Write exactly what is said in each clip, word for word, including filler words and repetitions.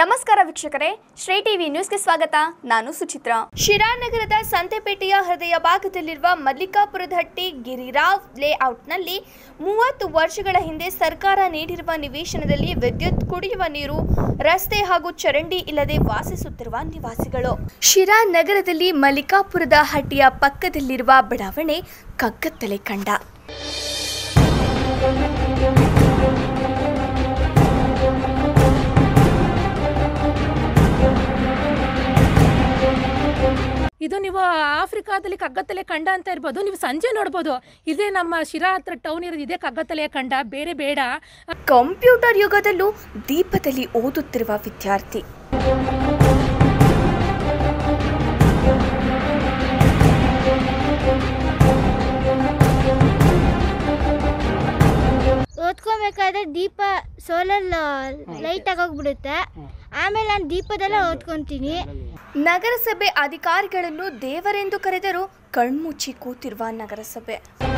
ನಮಸ್ಕಾರ ವೀಕ್ಷಕರೇ, ಶ್ರೀ ಟಿವಿ ನ್ಯೂಸ್ಗೆ ಸ್ವಾಗತ. ನಾನು ಸುಚಿತ್ರಾ. ಶಿರಾ ನಗರದ ಸಂತೆಪೇಟೆಯ ಹೃದಯ ಭಾಗದಲ್ಲಿರುವ ಮಲ್ಲಿಕಾಪುರದ ಹಟ್ಟಿ ಗಿರಿರಾವ್ ಲೇಔಟ್ನಲ್ಲಿ ಮೂವತ್ತು ವರ್ಷಗಳ ಹಿಂದೆ ಸರ್ಕಾರ ನೀಡಿರುವ ನಿವೇಶನದಲ್ಲಿ ವಿದ್ಯುತ್, ಕುಡಿಯುವ ನೀರು, ರಸ್ತೆ ಹಾಗೂ ಚರಂಡಿ ಇಲ್ಲದೆ ವಾಸಿಸುತ್ತಿರುವ ನಿವಾಸಿಗಳು. ಶಿರಾ ನಗರದಲ್ಲಿ ಮಲ್ಲಿಕಾಪುರದ ಹಟ್ಟಿಯ ಪಕ್ಕದಲ್ಲಿರುವ ಬಡಾವಣೆ ಕಗ್ಗತ್ತಲೆ ಕಂಡ. ಇದು ನೀವು ಆಫ್ರಿಕಾದಲ್ಲಿ ಕಗ್ಗತ್ತಲೆ ಕಂಡ ಅಂತ ಇರ್ಬೋದು, ನೀವು ಸಂಜೆ ನೋಡ್ಬೋದು. ಇದೇ ನಮ್ಮ ಶಿರಾ ಹತ್ರ ಟೌನ್ ಇರೋದು ಇದೇ ಕಗ್ಗತ್ತಲೆಯ ಕಂಡ, ಬೇರೆ ಬೇಡ. ಕಂಪ್ಯೂಟರ್ ಯುಗದಲ್ಲೂ ದೀಪದಲ್ಲಿ ಓದುತ್ತಿರುವ ವಿದ್ಯಾರ್ಥಿ. ಓದ್ಕೋಬೇಕಾದ್ರೆ ದೀಪ ಸೋಲಾರ್ ಲೈಟ್ ಆಗೋಗ್ಬಿಡುತ್ತೆ. ಆಮೇಲೆ ನಾನು ದೀಪದಲ್ಲೇ ಓದ್ಕೊಂತೀನಿ. ನಗರಸಭೆ ಅಧಿಕಾರಿಗಳನ್ನು ದೇವರೆಂದು ಕರೆದರೂ ಕಣ್ಮುಚ್ಚಿ ಕೂತಿರುವ ನಗರಸಭೆ.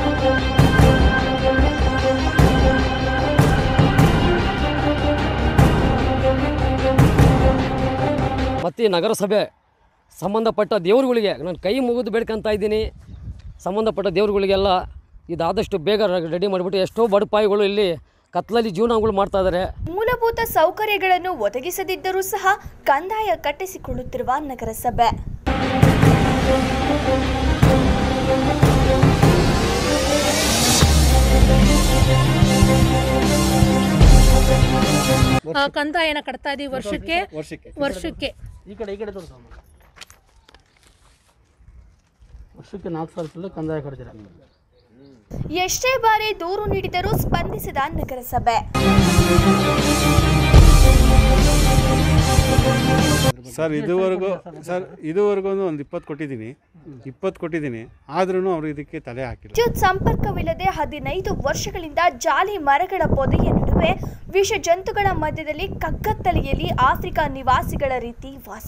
ಮತ್ತು ನಗರಸಭೆ ಸಂಬಂಧಪಟ್ಟ ದೇವರುಗಳಿಗೆ ನಾನು ಕೈ ಮುಗಿದು ಬೇಡ್ಕೊತಾ ಇದ್ದೀನಿ. ಸಂಬಂಧಪಟ್ಟ ದೇವರುಗಳಿಗೆಲ್ಲ ಇದಾದಷ್ಟು ಬೇಗ ರೆಡಿ ಮಾಡಿಬಿಟ್ಟು ಎಷ್ಟೋ ಬಡಪಾಯಿಗಳು ಇಲ್ಲಿ ಕತ್ಲಲ್ಲಿ ಜೀವನಗಳು ಮಾಡ್ತಾ ಇದ್ದಾರೆ. ಮೂಲಭೂತ ಸೌಕರ್ಯಗಳನ್ನು ಒದಗಿಸದಿದ್ದರೂ ಸಹ ಕಂದಾಯ ಕಟ್ಟಿಸಿಕೊಳ್ಳುತ್ತಿರುವ ನಗರಸಭೆ. ಕಂದಾಯನ ಕಟ್ತಾ ಇದೀವಿ ವರ್ಷಕ್ಕೆ ವರ್ಷಕ್ಕೆ ಈ ಕಡೆ ಈ ಕಡೆ ವರ್ಷಕ್ಕೆ ನಾಲ್ಕು ಸಾವಿರ ಕಂದಾಯ ಕಟ್ತೀರ. ಎಷ್ಟೇ ಬಾರಿ ದೂರು ನೀಡಿದರೂ ಸ್ಪಂದಿಸಿದ ನಗರಸಭೆ. ಸರ್ ಇದುವರೆಗೂ ಸರ್ ಇದುವರೆಗೂ ಒಂದು ಇಪ್ಪತ್ತು ಕೊಟ್ಟಿದ್ದೀನಿ ಇಪ್ಪತ್ತು ಕೊಟ್ಟಿದ್ದೀನಿ ಆದ್ರೂ ಅವರು ಇದಕ್ಕೆ ತಲೆ ಹಾಕಿಲ್ಲ. ವಿದ್ಯುತ್ ಸಂಪರ್ಕವಿಲ್ಲದೆ ಹದಿನೈದು ವರ್ಷಗಳಿಂದ ಜಾಲಿ ಮರಗಳ ಪೊದೆಯ ನಡುವೆ ವಿಷ ಜಂತುಗಳ ಮಧ್ಯದಲ್ಲಿ ಕಗ್ಗತ್ತಲೆಯಲ್ಲಿ ಆಫ್ರಿಕಾ ನಿವಾಸಿಗಳ ರೀತಿ ವಾಸ.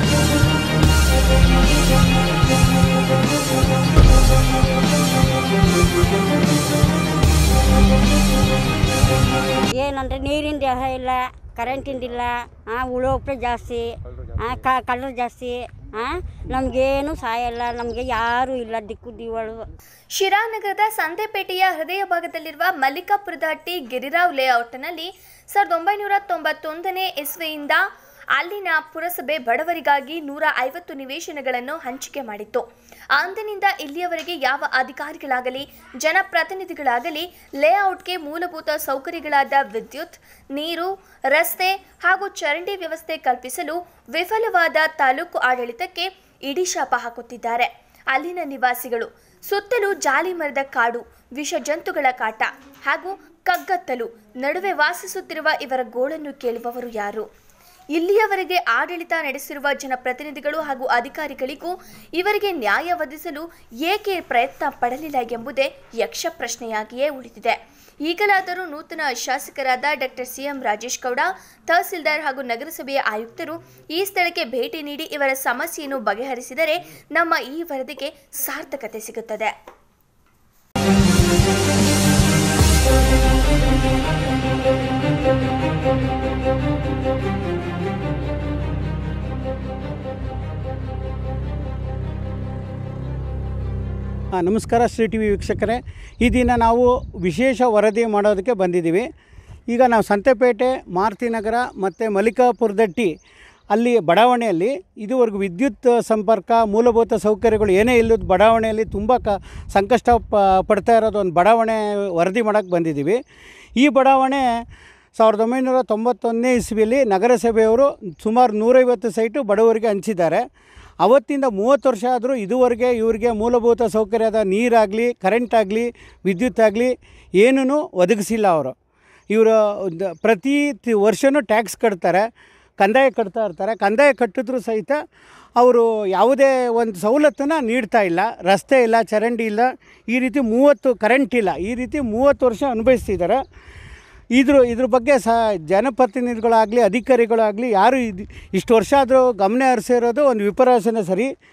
ಏನಂದರೆ ನೀರಿಂದ ಇಲ್ಲ, ಕರೆಂಟಿಂದಿಲ್ಲ, ಉಳೋಪೆ ಜಾಸ್ತಿ, ಕಳ್ಳರು ಜಾಸ್ತಿ, ನಮಗೇನು ಸಹಾಯ ಇಲ್ಲ, ನಮಗೆ ಯಾರೂ ಇಲ್ಲ ದಿಕ್ಕು ದಿವಳು. ಶಿರಾ ನಗರದ ಸಂತೆಪೇಟೆಯ ಹೃದಯ ಭಾಗದಲ್ಲಿರುವ ಮಲ್ಲಿಕಾಪುರದ ಹಟ್ಟಿ ಗಿರಿರಾವ್ ಲೇಔಟ್ನಲ್ಲಿ ಸಾವಿರದ ಒಂಬೈನೂರ ತೊಂಬತ್ತೊಂದನೇ ಇಸ್ವಿಯಿಂದ ಅಲ್ಲಿನ ಪುರಸಭೆ ಬಡವರಿಗಾಗಿ ನೂರ ಐವತ್ತು ನಿವೇಶನಗಳನ್ನು ಹಂಚಿಕೆ ಮಾಡಿತ್ತು. ಅಂದಿನಿಂದ ಇಲ್ಲಿಯವರೆಗೆ ಯಾವ ಅಧಿಕಾರಿಗಳಾಗಲಿ ಜನಪ್ರತಿನಿಧಿಗಳಾಗಲಿ ಲೇಔಟ್ಗೆ ಮೂಲಭೂತ ಸೌಕರ್ಯಗಳಾದ ವಿದ್ಯುತ್, ನೀರು, ರಸ್ತೆ ಹಾಗೂ ಚರಂಡಿ ವ್ಯವಸ್ಥೆ ಕಲ್ಪಿಸಲು ವಿಫಲವಾದ ತಾಲೂಕು ಆಡಳಿತಕ್ಕೆ ಇಡೀ ಶಾಪ ಹಾಕುತ್ತಿದ್ದಾರೆ. ಅಲ್ಲಿನ ನಿವಾಸಿಗಳು ಸುತ್ತಲೂ ಜಾಲಿ ಮರದ ಕಾಡು, ವಿಷ ಜಂತುಗಳ ಕಾಟ ಹಾಗೂ ಕಗ್ಗತ್ತಲು ನಡುವೆ ವಾಸಿಸುತ್ತಿರುವ ಇವರ ಗೋಳನ್ನು ಕೇಳುವವರು ಯಾರು? ಇಲ್ಲಿಯವರೆಗೆ ಆಡಳಿತ ನಡೆಸಿರುವ ಜನಪ್ರತಿನಿಧಿಗಳು ಹಾಗೂ ಅಧಿಕಾರಿಗಳಿಗೂ ಇವರಿಗೆ ನ್ಯಾಯ ಒದಗಿಸಲು ಏಕೆ ಪ್ರಯತ್ನ ಪಡಲಿಲ್ಲ ಎಂಬುದೇ ಯಕ್ಷ ಪ್ರಶ್ನೆಯಾಗಿಯೇ ಉಳಿದಿದೆ. ಈಗಲಾದರೂ ನೂತನ ಶಾಸಕರಾದ doctor C M Rajesh Gowda, tahsildar ಹಾಗೂ ನಗರಸಭೆಯ ಆಯುಕ್ತರು ಈ ಸ್ಥಳಕ್ಕೆ ಭೇಟಿ ನೀಡಿ ಇವರ ಸಮಸ್ಯೆಯನ್ನು ಬಗೆಹರಿಸಿದರೆ ನಮ್ಮ ಈ ವರದಿಗೆ ಸಾರ್ಥಕತೆ ಸಿಗುತ್ತದೆ. ನಮಸ್ಕಾರ ಶ್ರೀ ಟಿ ವಿ ವೀಕ್ಷಕರೇ, ಈ ದಿನ ನಾವು ವಿಶೇಷ ವರದಿ ಮಾಡೋದಕ್ಕೆ ಬಂದಿದ್ದೀವಿ. ಈಗ ನಾವು ಸಂತೆಪೇಟೆ, ಮಾರುತಿನಗರ ಮತ್ತು ಮಲ್ಲಿಕಾಪುರದಟ್ಟಿ ಅಲ್ಲಿ ಬಡಾವಣೆಯಲ್ಲಿ ಇದುವರೆಗೂ ವಿದ್ಯುತ್ ಸಂಪರ್ಕ, ಮೂಲಭೂತ ಸೌಕರ್ಯಗಳು ಏನೇ ಇಲ್ಲದ ಬಡಾವಣೆಯಲ್ಲಿ ತುಂಬ ಕ ಸಂಕಷ್ಟ ಪ ಪಡ್ತಾ ಇರೋದು ಒಂದು ಬಡಾವಣೆ ವರದಿ ಮಾಡೋಕ್ಕೆ ಬಂದಿದ್ದೀವಿ. ಈ ಬಡಾವಣೆ ಸಾವಿರದ ಒಂಬೈನೂರ ತೊಂಬತ್ತೊಂದನೇ ಇಸ್ವಿಯಲ್ಲಿ ನಗರಸಭೆಯವರು ಸುಮಾರು ನೂರೈವತ್ತು ಸೈಟು ಬಡವರಿಗೆ ಹಂಚಿದ್ದಾರೆ. ಅವತ್ತಿಂದ ಮೂವತ್ತು ವರ್ಷ ಆದರೂ ಇದುವರೆಗೆ ಇವರಿಗೆ ಮೂಲಭೂತ ಸೌಕರ್ಯದ ನೀರಾಗಲಿ, ಕರೆಂಟ್ ಆಗಲಿ, ವಿದ್ಯುತ್ ಆಗಲಿ ಏನೂ ಒದಗಿಸಿಲ್ಲ. ಅವರು ಇವರು ಪ್ರತಿ ವರ್ಷವೂ ಟ್ಯಾಕ್ಸ್ ಕಟ್ತಾರೆ, ಕಂದಾಯ ಕಟ್ತಾ ಇರ್ತಾರೆ. ಕಂದಾಯ ಕಟ್ಟಿದ್ರೂ ಸಹಿತ ಅವರು ಯಾವುದೇ ಒಂದು ಸವಲತ್ತನ್ನು ನೀಡ್ತಾ ಇಲ್ಲ. ರಸ್ತೆ ಇಲ್ಲ, ಚರಂಡಿ ಇಲ್ಲ, ಈ ರೀತಿ ಮೂವತ್ತು ಕರೆಂಟ್ ಇಲ್ಲ, ಈ ರೀತಿ ಮೂವತ್ತು ವರ್ಷ ಅನುಭವಿಸ್ತಿದ್ದಾರೆ. ಇದ್ರ ಇದ್ರ ಬಗ್ಗೆ ಸಹ ಜನಪ್ರತಿನಿಧಿಗಳಾಗಲಿ ಅಧಿಕಾರಿಗಳಾಗಲಿ ಯಾರು ಇದು ಇಷ್ಟು ವರ್ಷ ಆದರೂ ಗಮನ ಹರಿಸಿರೋದು ಒಂದು ವಿಪರ್ಯಾಸನೇ ಸರಿ.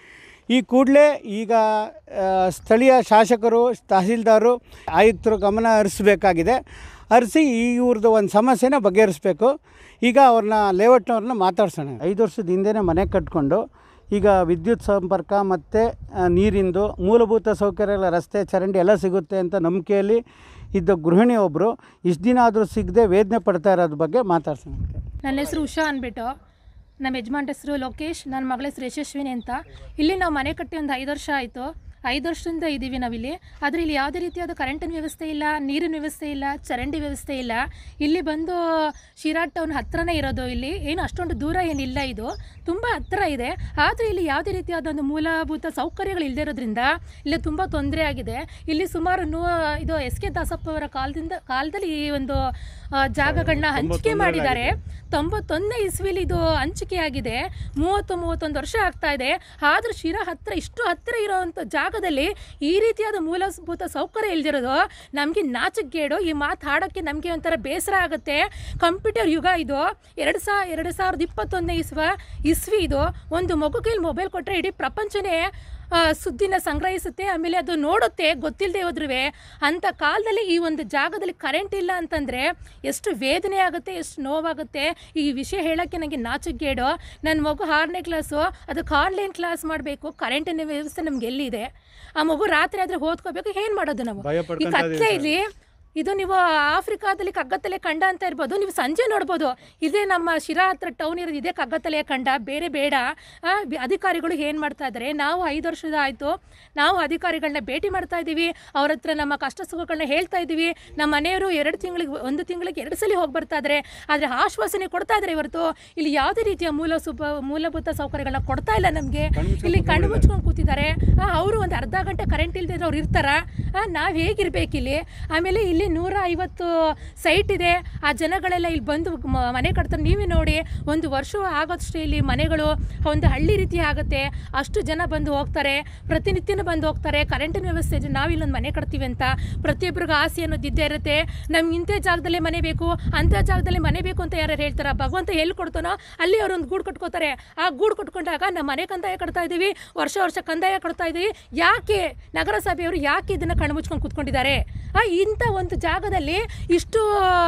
ಈ ಕೂಡಲೇ ಈಗ ಆ, ಸ್ಥಳೀಯ ಶಾಸಕರು, ತಹಸೀಲ್ದಾರು, ಆಯುಕ್ತರು ಗಮನ ಹರಿಸಬೇಕಾಗಿದೆ. ಹರಿಸಿ ಈ ಇವ್ರದ್ದು ಒಂದು ಸಮಸ್ಯೆನ ಬಗೆಹರಿಸ್ಬೇಕು. ಈಗ ಅವ್ರನ್ನ ಲೇಔಟ್ನವ್ರನ್ನ ಮಾತಾಡ್ಸೋಣ. ಐದು ವರ್ಷದ ಹಿಂದೆನೇ ಮನೆ ಕಟ್ಕೊಂಡು ಈಗ ವಿದ್ಯುತ್ ಸಂಪರ್ಕ ಮತ್ತು ನೀರಿಂದು ಮೂಲಭೂತ ಸೌಕರ್ಯಗಳ ರಸ್ತೆ ಚರಂಡಿ ಎಲ್ಲ ಸಿಗುತ್ತೆ ಅಂತ ನಂಬಿಕೆಯಲ್ಲಿ ಇದ್ದ ಗೃಹಿಣಿ ಒಬ್ಬರು ಇಷ್ಟು ದಿನ ಆದರೂ ಸಿಗದೆ ವೇದನೆ ಪಡ್ತಾ ಇರೋದ್ರ ಬಗ್ಗೆ ಮಾತಾಡ್ಸೋಣ. ನನ್ನ ಹೆಸರು ಉಷಾ ಅಂದ್ಬಿಟ್ಟು, ನಮ್ಮ ಯಜಮಾನ್ ಹೆಸರು ಲೋಕೇಶ್, ನನ್ನ ಮಗಳ ಹೆಸರು ಯಶಸ್ವಿನಿ ಅಂತ. ಇಲ್ಲಿ ನಾವು ಮನೆ ಕಟ್ಟಿ ಒಂದು ಐದು ವರ್ಷ ಆಯಿತು. ಐದು ವರ್ಷದಿಂದ ಇದ್ದೀವಿ ನಾವಿಲ್ಲಿ. ಆದರೆ ಇಲ್ಲಿ ಯಾವುದೇ ರೀತಿಯಾದ ಕರೆಂಟಿನ ವ್ಯವಸ್ಥೆ ಇಲ್ಲ, ನೀರಿನ ವ್ಯವಸ್ಥೆ ಇಲ್ಲ, ಚರಂಡಿ ವ್ಯವಸ್ಥೆ ಇಲ್ಲ. ಇಲ್ಲಿ ಬಂದು ಶಿರಾ ಟೌನ್ ಹತ್ತಿರನೇ ಇರೋದು. ಇಲ್ಲಿ ಏನು ಅಷ್ಟೊಂದು ದೂರ ಏನಿಲ್ಲ, ಇದು ತುಂಬ ಹತ್ತಿರ ಇದೆ. ಆದರೆ ಇಲ್ಲಿ ಯಾವುದೇ ರೀತಿಯಾದ ಒಂದು ಮೂಲಭೂತ ಸೌಕರ್ಯಗಳು ಇಲ್ಲದೇ ಇರೋದ್ರಿಂದ ಇಲ್ಲಿ ತುಂಬ ತೊಂದರೆ ಆಗಿದೆ. ಇಲ್ಲಿ ಸುಮಾರು ನೂ ಇದು ಎಸ್ ಕೆ ದಾಸಪ್ಪ ಅವರ ಕಾಲದಿಂದ ಕಾಲದಲ್ಲಿ ಈ ಒಂದು ಜಾಗಗಳನ್ನ ಹಂಚಿಕೆ ಮಾಡಿದ್ದಾರೆ. ತೊಂಬತ್ತೊಂದನೇ ಇಸ್ವಿಲಿ ಇದು ಹಂಚಿಕೆ ಆಗಿದೆ. ಮೂವತ್ತು ಮೂವತ್ತೊಂದು ವರ್ಷ ಆಗ್ತಾ ಇದೆ. ಆದರೂ ಶಿರಾ ಹತ್ತಿರ ಇಷ್ಟು ಹತ್ತಿರ ಇರೋವಂಥ ಜಾಗದಲ್ಲಿ ಈ ರೀತಿಯಾದ ಮೂಲಭೂತ ಸೌಕರ್ಯ ಇಲ್ದಿರೋದು ನಮಗೆ ನಾಚಿಕೆಗೇಡು. ಈ ಮಾತು ಹಾಡೋಕ್ಕೆ ನಮಗೆ ಒಂಥರ ಬೇಸರ ಆಗುತ್ತೆ. ಕಂಪ್ಯೂಟರ್ ಯುಗ ಇದು. ಎರಡು ಸಾ ಎರಡು ಸಾವಿರದ ಇಪ್ಪತ್ತೊಂದನೇ ಇಸ್ವ ಇಸ್ವಿ ಇದು. ಒಂದು ಮಗು ಕೈಲಿ ಮೊಬೈಲ್ ಕೊಟ್ಟರೆ ಇಡೀ ಪ್ರಪಂಚನೇ ಸುದ್ದಿನ ಸಂಗ್ರಹಿಸುತ್ತೆ, ಆಮೇಲೆ ಅದು ನೋಡುತ್ತೆ ಗೊತ್ತಿಲ್ಲದೆ ಹೋದ್ರೂ. ಅಂಥ ಕಾಲದಲ್ಲಿ ಈ ಒಂದು ಜಾಗದಲ್ಲಿ ಕರೆಂಟ್ ಇಲ್ಲ ಅಂತಂದರೆ ಎಷ್ಟು ವೇದನೆ ಆಗುತ್ತೆ, ಎಷ್ಟು ನೋವಾಗುತ್ತೆ. ಈ ವಿಷಯ ಹೇಳೋಕ್ಕೆ ನನಗೆ ನಾಚಿಕೆಗೇಡು. ನನ್ನ ಮಗು ಆರನೇ ಕ್ಲಾಸು, ಅದಕ್ಕೆ ಆನ್ಲೈನ್ ಕ್ಲಾಸ್ ಮಾಡಬೇಕು. ಕರೆಂಟಿನ ವ್ಯವಸ್ಥೆ ನಮ್ಗೆ ಎಲ್ಲಿದೆ? ಆ ಮಗು ರಾತ್ರಿ ಆದರೆ ಓದ್ಕೋಬೇಕು, ಏನು ಮಾಡೋದು ನಾವು? ಈ ಕತ್ಲೆ ಇಲ್ಲಿ ಇದು ನೀವು ಆಫ್ರಿಕಾದಲ್ಲಿ ಕಗ್ಗತ್ತಲೆ ಕಂಡ ಅಂತ ಇರ್ಬೋದು, ನೀವು ಸಂಜೆ ನೋಡ್ಬೋದು. ಇದೇ ನಮ್ಮ ಶಿರಾ ಹತ್ರ ಟೌನ್ ಇರೋದು ಇದೇ ಕಗ್ಗತ್ತಲೆಯ ಕಂಡ, ಬೇರೆ ಬೇಡ. ಅಧಿಕಾರಿಗಳು ಏನು ಮಾಡ್ತಾ ಇದ್ದಾರೆ? ನಾವು ಐದು ವರ್ಷದ ಆಯಿತು, ನಾವು ಅಧಿಕಾರಿಗಳನ್ನ ಭೇಟಿ ಮಾಡ್ತಾ ಇದ್ದೀವಿ. ಅವ್ರ ಹತ್ರ ನಮ್ಮ ಕಷ್ಟ ಸುಖಗಳನ್ನ ಹೇಳ್ತಾ ಇದ್ದೀವಿ. ನಮ್ಮ ಮನೆಯವರು ಎರಡು ತಿಂಗಳಿಗೆ ಒಂದು ತಿಂಗಳಿಗೆ ಎರಡು ಸಲ ಹೋಗಿ ಬರ್ತಾ ಇದ್ದಾರೆ. ಆದರೆ ಆಶ್ವಾಸನೆ ಕೊಡ್ತಾ ಇದ್ದಾರೆ ಹೊರತು ಇಲ್ಲಿ ಯಾವುದೇ ರೀತಿಯ ಮೂಲ ಸುಪ ಮೂಲಭೂತ ಸೌಕರ್ಯಗಳನ್ನ ಕೊಡ್ತಾ ಇಲ್ಲ ನಮಗೆ. ಇಲ್ಲಿ ಕಣ್ಣು ಮುಚ್ಕೊಂಡು ಕೂತಿದ್ದಾರೆ. ಅವರು ಒಂದು ಅರ್ಧ ಗಂಟೆ ಕರೆಂಟ್ ಇಲ್ಲದೆ ಅವ್ರು ಇರ್ತಾರ. ನಾವು ಹೇಗಿರ್ಬೇಕಿಲ್ಲಿ? ಆಮೇಲೆ ಇಲ್ಲಿ ನೂರ ಐವತ್ತು ಸೈಟ್ ಇದೆ. ಆ ಜನಗಳೆಲ್ಲ ಇಲ್ಲಿ ಬಂದು ಮನೆ ಕಟ್ತಾರೆ. ನೀವೇ ನೋಡಿ, ಒಂದು ವರ್ಷ ಆಗೋದಷ್ಟೇ ಇಲ್ಲಿ ಮನೆಗಳು ಒಂದು ಹಳ್ಳಿ ರೀತಿ ಆಗುತ್ತೆ. ಅಷ್ಟು ಜನ ಬಂದು ಹೋಗ್ತಾರೆ, ಪ್ರತಿನಿತ್ಯನೂ ಬಂದು ಹೋಗ್ತಾರೆ. ಕರೆಂಟಿನ ವ್ಯವಸ್ಥೆ ಇದೆ. ನಾವು ಇಲ್ಲೊಂದು ಮನೆ ಕಟ್ತೀವಿ ಅಂತ ಪ್ರತಿಯೊಬ್ಬರಿಗೂ ಆಸೆ ಅನ್ನೋದು ಇದ್ದೇ ಇರುತ್ತೆ. ನಮ್ಗೆ ಇಂಥ ಜಾಗದಲ್ಲೇ ಮನೆ ಬೇಕು, ಅಂಥ ಜಾಗದಲ್ಲಿ ಮನೆ ಬೇಕು ಅಂತ ಯಾರು ಹೇಳ್ತಾರೆ? ಭಗವಂತ ಎಲ್ಲಿ ಕೊಡ್ತಾನೋ ಅಲ್ಲಿ ಅವರೊಂದು ಗೂಡು ಕಟ್ಕೋತಾರೆ. ಆ ಗೂಡು ಕಟ್ಕೊಂಡಾಗ ನಮ್ಮ ಮನೆ ಕಂದಾಯ ಕಟ್ತಾ ಇದ್ದೀವಿ, ವರ್ಷ ವರ್ಷ ಕಂದಾಯ ಕಟ್ತಾ ಇದ್ದೀವಿ. ಯಾಕೆ ನಗರಸಭೆಯವರು ಯಾಕೆ ಇದನ್ನು ಕಣ್ಣು ಮುಚ್ಕೊಂಡು ಕೂತ್ಕೊಂಡಿದ್ದಾರೆ? ಇಂಥ ಒಂದು ಜಾಗದಲ್ಲಿ, ಇಷ್ಟು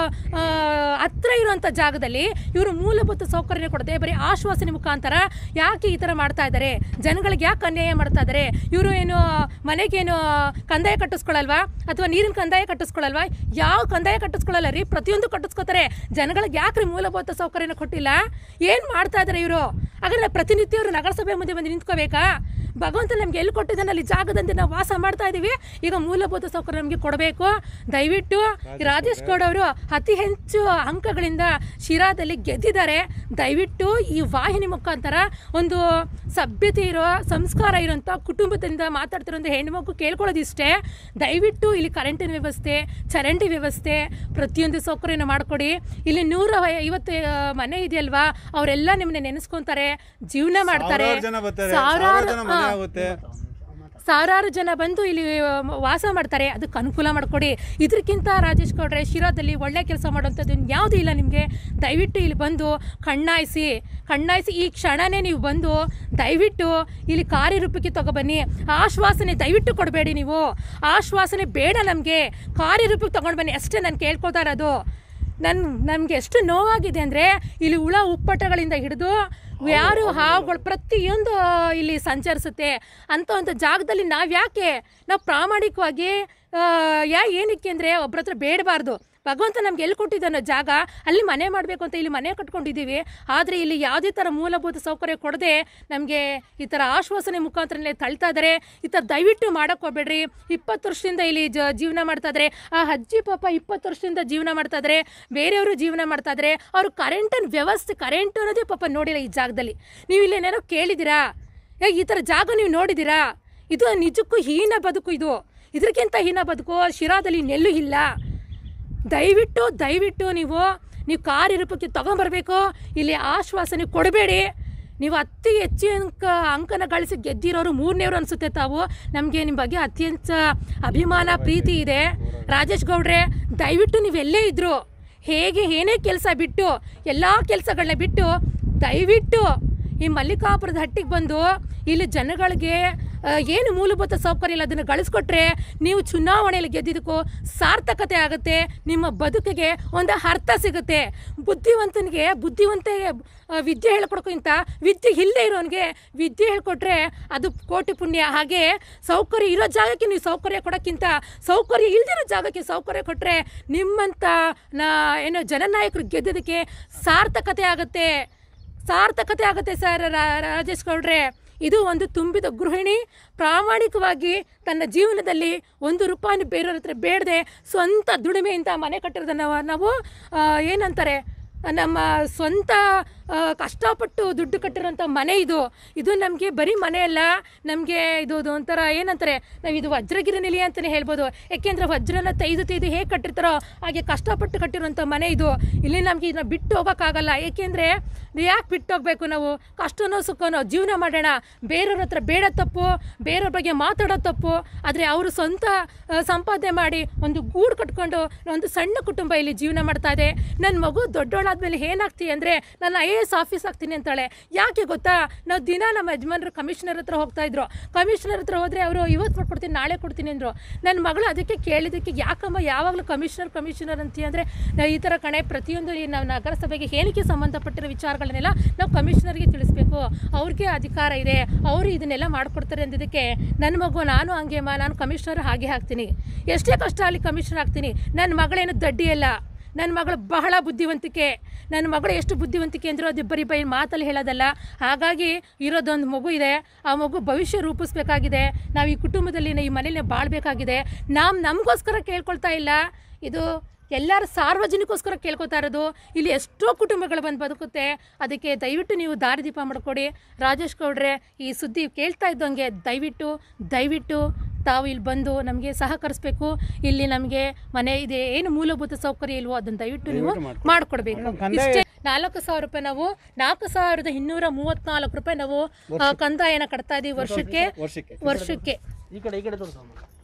ಹತ್ತಿರ ಇರುವಂಥ ಜಾಗದಲ್ಲಿ ಇವರು ಮೂಲಭೂತ ಸೌಕರ್ಯ ಕೊಡದೆ ಬರೀ ಆಶ್ವಾಸನೆ ಮುಖಾಂತರ ಯಾಕೆ ಈ ಥರ ಮಾಡ್ತಾ ಇದ್ದಾರೆ? ಜನಗಳಿಗೆ ಯಾಕೆ ಅನ್ಯಾಯ ಮಾಡ್ತಾ ಇದ್ದಾರೆ? ಇವರು ಏನು ಮನೆಗೇನು ಕಂದಾಯ ಕಟ್ಟಿಸ್ಕೊಳ್ಳಲ್ವಾ? ಅಥವಾ ನೀರಿನ ಕಂದಾಯ ಕಟ್ಟಿಸ್ಕೊಳ್ಳಲ್ವಾ? ಯಾವ ಕಂದಾಯ ಕಟ್ಟಿಸ್ಕೊಳ್ಳಲ್ಲ ರೀ, ಪ್ರತಿಯೊಂದು ಕಟ್ಟಿಸ್ಕೋತಾರೆ. ಜನಗಳಿಗೆ ಯಾಕೆ ರೀ ಮೂಲಭೂತ ಸೌಕರ್ಯನ ಕೊಟ್ಟಿಲ್ಲ? ಏನು ಮಾಡ್ತಾ ಇದ್ದಾರೆ ಇವರು? ಹಾಗಾದ್ರೆ ಪ್ರತಿನಿತ್ಯ ಇವರು ನಗರಸಭೆ ಮುಂದೆ ಬಂದು ನಿಂತ್ಕೋಬೇಕಾ? ಭಗವಂತ ನಮ್ಗೆ ಎಲ್ಲಿ ಕೊಟ್ಟಿದ್ದಾನೆ ಅಲ್ಲಿ ಜಾಗದಂತೆ ನಾವು ವಾಸ ಮಾಡ್ತಾ ಇದ್ದೀವಿ. ಈಗ ಮೂಲಭೂತ ಸೌಕರ್ಯ ನಮಗೆ ಕೊಡಬೇಕು. ದಯವಿಟ್ಟು ರಾಜೇಶ್ ಗೌಡ ಅವರು ಅತಿ ಹೆಚ್ಚು ಅಂಕಗಳಿಂದ ಶಿರಾದಲ್ಲಿ ಗೆದ್ದಿದ್ದಾರೆ. ದಯವಿಟ್ಟು ಈ ವಾಹಿನಿ ಮುಖಾಂತರ ಒಂದು ಸಭ್ಯತೆ ಇರೋ, ಸಂಸ್ಕಾರ ಇರೋಂಥ ಕುಟುಂಬದಿಂದ ಮಾತಾಡ್ತಿರೋ ಹೆಣ್ಮಗು ಕೇಳ್ಕೊಳ್ಳೋದಿಷ್ಟೇ. ದಯವಿಟ್ಟು ಇಲ್ಲಿ ಕರೆಂಟಿನ ವ್ಯವಸ್ಥೆ, ಚರಂಡಿ ವ್ಯವಸ್ಥೆ, ಪ್ರತಿಯೊಂದು ಸೌಕರ್ಯನ ಮಾಡಿಕೊಡಿ. ಇಲ್ಲಿ ನೂರ ಐವತ್ತು ಮನೆ ಇದೆಯಲ್ವಾ, ಅವರೆಲ್ಲ ನಿಮ್ಮನ್ನ ನೆನೆಸ್ಕೊಂತಾರೆ, ಜೀವನ ಮಾಡ್ತಾರೆ. ಸಾವಿರಾರು ಸಾವಿರಾರು ಜನ ಬಂದು ಇಲ್ಲಿ ವಾಸ ಮಾಡ್ತಾರೆ. ಅದಕ್ಕೆ ಅನುಕೂಲ ಮಾಡಿಕೊಡಿ. ಇದಕ್ಕಿಂತ ರಾಜೇಶ್ ಗೌಡ್ರೆ ಶಿರಾದಲ್ಲಿ ಒಳ್ಳೆ ಕೆಲಸ ಮಾಡುವಂಥದ್ದು ಯಾವುದೂ ಇಲ್ಲ ನಿಮಗೆ. ದಯವಿಟ್ಟು ಇಲ್ಲಿ ಬಂದು ಕಣ್ಣಾಯಿಸಿ ಕಣ್ಣಾಯಿಸಿ ಈ ಕ್ಷಣನೇ ನೀವು ಬಂದು ದಯವಿಟ್ಟು ಇಲ್ಲಿ ಕಾರ್ಯರೂಪಕ್ಕೆ ತಗೊಬನ್ನಿ. ಆಶ್ವಾಸನೆ ದಯವಿಟ್ಟು ಕೊಡಬೇಡಿ. ನೀವು ಆಶ್ವಾಸನೆ ಬೇಡ ನಮಗೆ, ಕಾರ್ಯರೂಪಕ್ಕೆ ತೊಗೊಂಡು ಬನ್ನಿ ಅಷ್ಟೇ ನಾನು ಕೇಳ್ಕೊತಾ ಇರೋದು. ನನ್ನ ನಮಗೆ ಎಷ್ಟು ನೋವಾಗಿದೆ ಅಂದರೆ ಇಲ್ಲಿ ಹುಳ ಉಪ್ಪಟಗಳಿಂದ ಹಿಡಿದು ಯಾರು ಹಾವುಗಳು ಪ್ರತಿಯೊಂದು ಇಲ್ಲಿ ಸಂಚರಿಸುತ್ತೆ. ಅಂಥ ಒಂದು ಜಾಗದಲ್ಲಿ ನಾವು ಯಾಕೆ ನಾವು ಪ್ರಾಮಾಣಿಕವಾಗಿ ಯಾ ಏನಕ್ಕೆ ಅಂದರೆ ಒಬ್ಬರ ಹತ್ರ ಬೇಡಬಾರ್ದು. ಭಗವಂತ ನಮ್ಗೆ ಎಲ್ಲಿ ಕೊಟ್ಟಿದ್ದಾನೋ ಜಾಗ ಅಲ್ಲಿ ಮನೆ ಮಾಡಬೇಕು ಅಂತ ಇಲ್ಲಿ ಮನೆ ಕಟ್ಕೊಂಡಿದ್ದೀವಿ. ಆದರೆ ಇಲ್ಲಿ ಯಾವುದೇ ಥರ ಮೂಲಭೂತ ಸೌಕರ್ಯ ಕೊಡದೆ ನಮಗೆ ಈ ಥರ ಆಶ್ವಾಸನೆ ಮುಖಾಂತರನೇ ತಳ್ತಾ ಇದ್ದಾರೆ. ಈ ಥರ ದಯವಿಟ್ಟು ಮಾಡೋಕ್ಕೆ ಹೋಗ್ಬೇಡ್ರಿ. ಇಪ್ಪತ್ತು ವರ್ಷದಿಂದ ಇಲ್ಲಿ ಜ ಜೀವನ ಮಾಡ್ತಾ ಇದ್ದಾರೆ. ಆ ಅಜ್ಜಿ ಪಾಪ ಇಪ್ಪತ್ತು ವರ್ಷದಿಂದ ಜೀವನ ಮಾಡ್ತಾ ಇದ್ದಾರೆ, ಬೇರೆಯವರು ಜೀವನ ಮಾಡ್ತಾ ಇದ್ದಾರೆ. ಅವರು ಕರೆಂಟಿನ ವ್ಯವಸ್ಥೆ ಕರೆಂಟ್ ಅನ್ನೋದೇ ಪಾಪ ನೋಡಿಲ್ಲ ಈ ಜಾಗದಲ್ಲಿ. ನೀವು ಇಲ್ಲೇನಾರೋ ಕೇಳಿದ್ದೀರಾ? ಈ ಥರ ಜಾಗ ನೀವು ನೋಡಿದ್ದೀರಾ? ಇದು ನಿಜಕ್ಕೂ ಹೀನ ಬದುಕು. ಇದು ಇದಕ್ಕಿಂತ ಹೀನ ಬದುಕು ಶಿರಾದಲ್ಲಿ ನೆಲ್ಲೂ ಇಲ್ಲ. ದಯವಿಟ್ಟು ದಯವಿಟ್ಟು ನೀವು ನೀವು ಕಾರ್ಯರೂಪಕ್ಕೆ ತೊಗೊಂಬರ್ಬೇಕು. ಇಲ್ಲಿ ಆಶ್ವಾಸನೆ ಕೊಡಬೇಡಿ. ನೀವು ಅತಿ ಹೆಚ್ಚು ಅಂಕ ಅಂಕನ ಗಳಿಸಿ ಗೆದ್ದಿರೋರು ಮೂರನೇವರು ಅನಿಸುತ್ತೆ ತಾವು. ನಮಗೆ ನಿಮ್ಮ ಬಗ್ಗೆ ಅತ್ಯಂತ ಅಭಿಮಾನ ಪ್ರೀತಿ ಇದೆ. ರಾಜೇಶ್ ಗೌಡ್ರೆ ದಯವಿಟ್ಟು ನೀವೆಲ್ಲೇ ಇದ್ದರು ಹೇಗೆ ಏನೇ ಕೆಲಸ ಬಿಟ್ಟು ಎಲ್ಲ ಕೆಲಸಗಳನ್ನ ಬಿಟ್ಟು ದಯವಿಟ್ಟು ಈ ಮಲ್ಲಿಕಾಪುರದ ಹಟ್ಟಿಗೆ ಬಂದು ಇಲ್ಲಿ ಜನಗಳಿಗೆ ಏನು ಮೂಲಭೂತ ಸೌಕರ್ಯ ಇಲ್ಲ ಅದನ್ನು ಗಳಿಸ್ಕೊಟ್ರೆ ನೀವು ಚುನಾವಣೆಯಲ್ಲಿ ಗೆದ್ದಿದ್ದಕ್ಕೂ ಸಾರ್ಥಕತೆ ಆಗುತ್ತೆ, ನಿಮ್ಮ ಬದುಕಿಗೆ ಒಂದು ಅರ್ಥ ಸಿಗುತ್ತೆ. ಬುದ್ಧಿವಂತನಿಗೆ ಬುದ್ಧಿವಂತಿಗೆ ವಿದ್ಯೆ ಹೇಳ್ಕೊಡೋಕ್ಕಿಂತ ವಿದ್ಯೆ ಇಲ್ಲದೆ ಇರೋನಿಗೆ ವಿದ್ಯೆ ಹೇಳ್ಕೊಟ್ರೆ ಅದು ಕೋಟಿ ಪುಣ್ಯ. ಹಾಗೆ ಸೌಕರ್ಯ ಇರೋ ಜಾಗಕ್ಕೆ ನೀವು ಸೌಕರ್ಯ ಕೊಡೋಕ್ಕಿಂತ ಸೌಕರ್ಯ ಇಲ್ದಿರೋ ಜಾಗಕ್ಕೆ ಸೌಕರ್ಯ ಕೊಟ್ಟರೆ ನಿಮ್ಮಂಥ ನಾ ಏನೋ ಜನನಾಯಕರು ಗೆದ್ದೋದಕ್ಕೆ ಸಾರ್ಥಕತೆ ಆಗುತ್ತೆ ಸಾರ್ಥಕತೆ ಆಗುತ್ತೆ ಸರ್ ರಾಜೇಶ್ ಗೌಡ್ರೆ. ಇದು ಒಂದು ತುಂಬಿದ ಗೃಹಿಣಿ ಪ್ರಾಮಾಣಿಕವಾಗಿ ತನ್ನ ಜೀವನದಲ್ಲಿ ಒಂದು ರೂಪಾಯಿ ಬೇರೆಯವ್ರ ಹತ್ರ ಬೇಡದೆ ಸ್ವಂತ ದುಡಿಮೆಯಿಂದ ಮನೆ ಕಟ್ಟಿರೋದನ್ನು ನಾವು ಏನಂತಾರೆ ನಮ್ಮ ಸ್ವಂತ ಕಷ್ಟಪಟ್ಟು ದುಡ್ಡು ಕಟ್ಟಿರೋಂಥ ಮನೆ ಇದು. ಇದು ನಮಗೆ ಬರೀ ಮನೆ ಅಲ್ಲ, ನಮಗೆ ಇದು ಒಂಥರ ಏನಂತಾರೆ ನಾವು ಇದು ವಜ್ರಗಿರಿ ನಿಲಯ ಅಂತಲೇ ಹೇಳ್ಬೋದು. ಯಾಕೆಂದರೆ ವಜ್ರನ ತೆಗೆದು ತೆಗೆದು ಹೇಗೆ ಕಟ್ಟಿರ್ತಾರೋ ಹಾಗೆ ಕಷ್ಟಪಟ್ಟು ಕಟ್ಟಿರೋಂಥ ಮನೆ ಇದು. ಇಲ್ಲಿ ನಮಗೆ ಇದನ್ನ ಬಿಟ್ಟು ಹೋಗೋಕ್ಕಾಗಲ್ಲ. ಏಕೆಂದರೆ ಯಾಕೆ ಬಿಟ್ಟು ಹೋಗಬೇಕು, ನಾವು ಕಷ್ಟನೋ ಸುಖನೋ ಜೀವನ ಮಾಡೋಣ. ಬೇರೆಯವ್ರ ಹತ್ರ ಬೇಡ ತಪ್ಪು, ಬೇರೆಯವ್ರ ಬಗ್ಗೆ ಮಾತಾಡೋ ತಪ್ಪು. ಆದರೆ ಅವರು ಸ್ವಂತ ಸಂಪಾದನೆ ಮಾಡಿ ಒಂದು ಗೂಡು ಕಟ್ಕೊಂಡು ಒಂದು ಸಣ್ಣ ಕುಟುಂಬ ಇಲ್ಲಿ ಜೀವನ ಮಾಡ್ತಾ ಇದೆ. ನನ್ನ ಮಗು ದೊಡ್ಡವಳಾದ್ಮೇಲೆ ಏನಾಗ್ತೀವಿ ಅಂದರೆ ನಾನು ಐ ಎ ಎಸ್ ಆಫೀಸ್ ಆಗ್ತೀನಿ ಅಂತಾಳೆ. ಯಾಕೆ ಗೊತ್ತಾ, ನಾವು ದಿನ ನಮ್ಮ ಯಜಮಾನರು ಕಮಿಷನರ್ ಹತ್ರ ಹೋಗ್ತಾ ಇದ್ರು. ಕಮಿಷನರ್ ಹತ್ರ ಹೋದರೆ ಅವರು ಇವತ್ತು ಮಾಡ್ಕೊಡ್ತೀನಿ ನಾಳೆ ಕೊಡ್ತೀನಿ ಅಂದರು. ನನ್ನ ಮಗಳು ಅದಕ್ಕೆ ಕೇಳಿದ್ದಕ್ಕೆ ಯಾಕಮ್ಮ ಯಾವಾಗಲೂ ಕಮಿಷನರ್ ಕಮಿಷನರ್ ಅಂತೀಯ ಅಂದರೆ ನಾವು ಈ ಥರ ಕಣೆ ಪ್ರತಿಯೊಂದು ನಾವು ನಗರಸಭೆಗೆ ಏನಕ್ಕೆ ಸಂಬಂಧಪಟ್ಟಿರೋ ವಿಚಾರಗಳನ್ನೆಲ್ಲ ನಾವು ಕಮಿಷನರ್ಗೆ ತಿಳಿಸ್ಬೇಕು, ಅವ್ರಿಗೆ ಅಧಿಕಾರ ಇದೆ, ಅವರು ಇದನ್ನೆಲ್ಲ ಮಾಡಿಕೊಡ್ತಾರೆ ಅಂದಿದ್ದಕ್ಕೆ ನನ್ನ ಮಗು ನಾನು ಹಂಗೆಮ್ಮ ನಾನು ಕಮಿಷನರ್ ಹಾಗೆ ಹಾಕ್ತೀನಿ, ಎಷ್ಟೇ ಕಷ್ಟ ಅಲ್ಲಿ ಕಮಿಷನರ್ ಆಗ್ತೀನಿ. ನನ್ನ ಮಗಳೇನು ದಡ್ಡಿ ಅಲ್ಲ, ನನ್ನ ಮಗಳು ಬಹಳ ಬುದ್ಧಿವಂತಿಕೆ. ನನ್ನ ಮಗಳು ಎಷ್ಟು ಬುದ್ಧಿವಂತಿಕೆ ಅಂದರೂ ಅದು ಬರೀ ಬೈ ಮಾತಲ್ಲಿ ಹೇಳೋದಲ್ಲ. ಹಾಗಾಗಿ ಇರೋದೊಂದು ಮಗು ಇದೆ, ಆ ಮಗು ಭವಿಷ್ಯ ರೂಪಿಸ್ಬೇಕಾಗಿದೆ. ನಾವು ಈ ಕುಟುಂಬದಲ್ಲಿ ಈ ಮನೇಲಿ ಬಾಳಬೇಕಾಗಿದೆ. ನಾವು ನಮಗೋಸ್ಕರ ಕೇಳ್ಕೊಳ್ತಾ ಇಲ್ಲ, ಇದು ಎಲ್ಲರ ಸಾರ್ವಜನಿಕೋಸ್ಕರ ಕೇಳ್ಕೊತಾ ಇರೋದು. ಇಲ್ಲಿ ಎಷ್ಟೋ ಕುಟುಂಬಗಳು ಬಂದು ಬದುಕುತ್ತೆ. ಅದಕ್ಕೆ ದಯವಿಟ್ಟು ನೀವು ದಾರಿದೀಪ ಮಾಡಿಕೊಡಿ. ರಾಜೇಶ್ ಗೌಡ್ರೆ, ಈ ಸುದ್ದಿ ಕೇಳ್ತಾ ಇದ್ದಂಗೆ ದಯವಿಟ್ಟು ದಯವಿಟ್ಟು ತಾವು ಇಲ್ಲಿ ಬಂದು ನಮಗೆ ಸಹಕರಿಸಬೇಕು. ಇಲ್ಲಿ ನಮಗೆ ಮನೆ ಇದೆ, ಏನು ಮೂಲಭೂತ ಸೌಕರ್ಯ ಇಲ್ವೋ ಅದನ್ನು ದಯವಿಟ್ಟು ನೀವು ಮಾಡಿಕೊಡ್ಬೇಕು. ಇಷ್ಟೇ ನಾಲ್ಕು ಸಾವಿರ ರೂಪಾಯಿ ನಾವು ನಾಲ್ಕು ಸಾವಿರದ ಇನ್ನೂರ ಮೂವತ್ತ್ನಾಲ್ಕು ರೂಪಾಯಿ ನಾವು ಕಂದಾಯನ ಕಟ್ತಾ ಇದ್ದೀವಿ ವರ್ಷಕ್ಕೆ ವರ್ಷಕ್ಕೆ ಈ ಕಡೆ ಈ ಕಡೆ ತೋರಿಸ